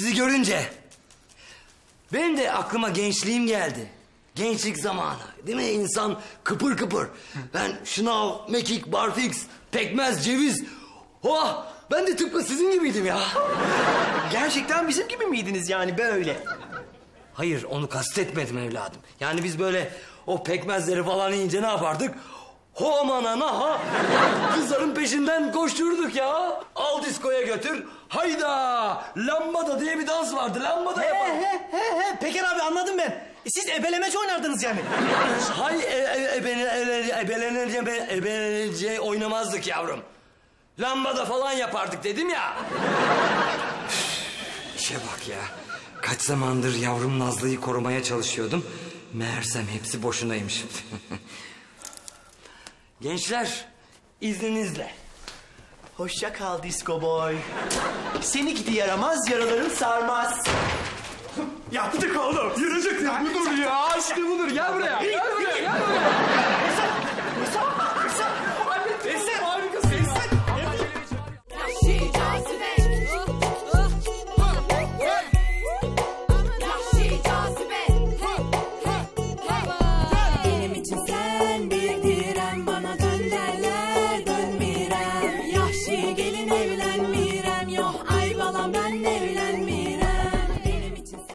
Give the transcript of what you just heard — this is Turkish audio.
sizi görünce benim de aklıma gençliğim geldi. Gençlik zamanı, değil mi? İnsan kıpır kıpır. Ben şınav, mekik, barfiks, pekmez, ceviz. Oh, ben de tıpkı sizin gibiydim ya. Gerçekten bizim gibi miydiniz yani böyle? Hayır, onu kastetmedim evladım. Yani biz böyle o pekmezleri falan yiyince ne yapardık? Ho aman ana ha! Kızların peşinden koşturduk ya. Al diskoya götür. Hayda! Lambada diye bir dans vardı. Lambada yapalım. Peker abi anladım ben. Siz ebelemeç oynardınız yani. Hay ebelenece oynamazdık yavrum. Lambada falan yapardık dedim ya. İşe bak ya. Kaç zamandır yavrum Nazlı'yı korumaya çalışıyordum. Meğersem hepsi boşunaymış. Gençler, izninizle. Hoşça kal disco boy. Seni gidi yaramaz, yaraların sarmaz. Yaptık oğlum. Yürüyecek ya. Budur ya. İşte budur. Gel buraya. Gel buraya.